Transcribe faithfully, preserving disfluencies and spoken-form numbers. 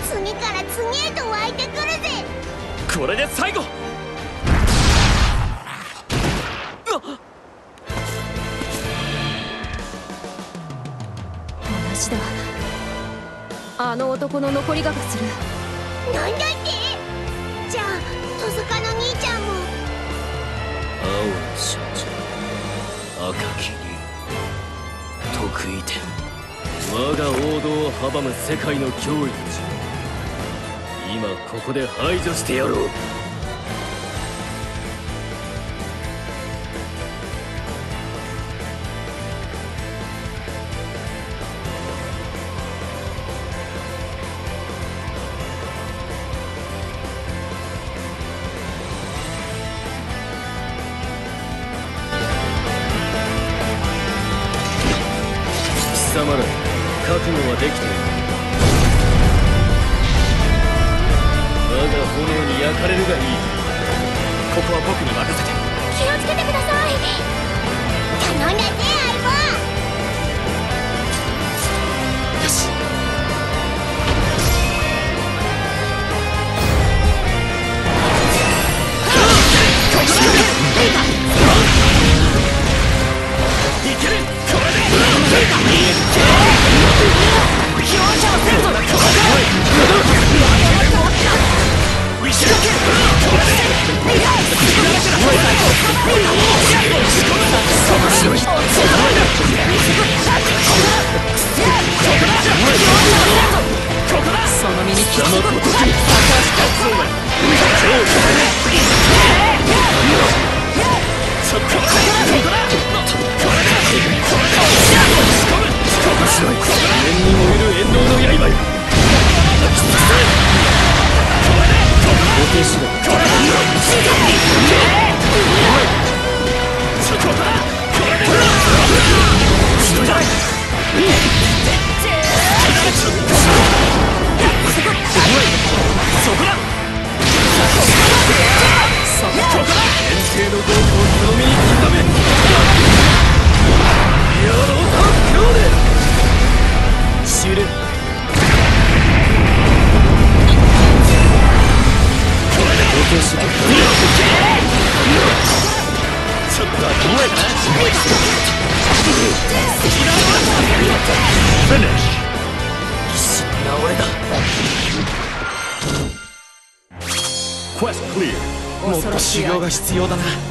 次から次へと湧いてくるぜ。 これで最後。 同じだ。あの男の残りががする。 なんだって？じゃあトサカの兄ちゃんも。 青の少女、赤き竜、得意点、我が王道を阻む世界の脅威たち、今ここで排除してやろう。貴様ら覚悟はできている。我が炎に焼かれるがいい。ここは僕に任せて。 気をつけてください。頼んだぜ相棒。 よし。いける。これでその身に刻むこと。 念に燃える遠藤の刃よ。お手しろ。そこだ。遠征の豪華をその身に刻め。やろうと今日で知る。お手しろ。ちょっと後前だな。フィニッシュ。一瞬な俺だ。Quest clear。もっと修行が必要だな。